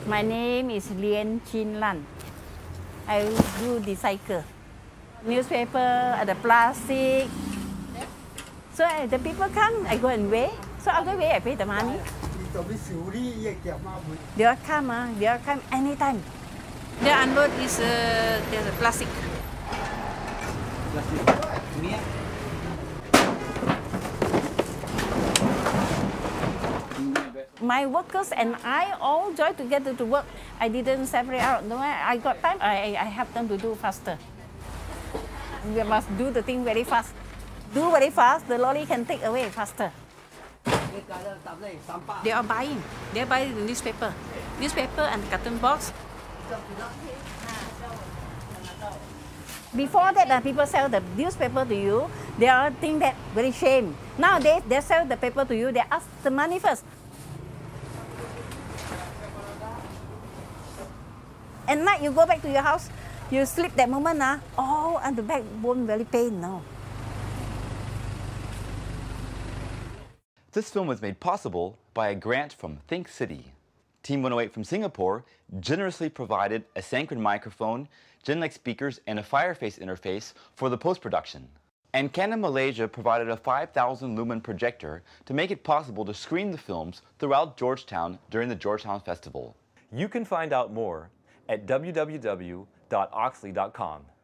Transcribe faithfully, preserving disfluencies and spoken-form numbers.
My name is Lian Lan. I do recycle. Newspaper, the plastic. So uh, the people come, I go and weigh. So after weigh, I pay the money. They'll come, uh, they'll come anytime. They unload is uh, there's a plastic. My workers and I all join together to work. I didn't separate out. No, I got time. I, I help them to do faster. We must do the thing very fast. Do very fast, the lorry can take away faster. They are buying. They buy the newspaper. Newspaper and carton box. Before that, uh, people sell the newspaper to you. They all think that very shame. Nowadays, they sell the paper to you. They ask the money first. At night, you go back to your house. You sleep that moment, uh, oh, and the backbone very pain now. This film was made possible by a grant from Think City. Team one oh eight from Singapore generously provided a Sanquin microphone, Genelec speakers, and a Fireface interface for the post-production. And Canon Malaysia provided a five thousand lumen projector to make it possible to screen the films throughout Georgetown during the Georgetown Festival. You can find out more at w w w dot oxley dot com.